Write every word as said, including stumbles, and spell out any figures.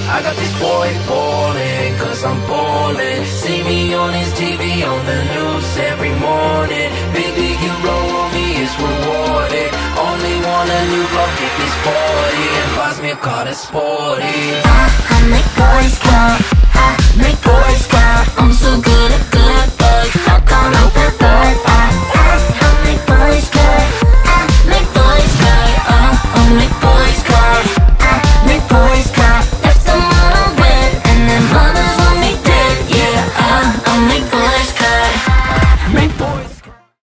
I got this boy ballin', cause I'm ballin'. See me on his T V, on the news every morning. Big league hero on me is rewarded. Only want a new block if he's forty, and buys me a car that's sporty. I, I make boys go, I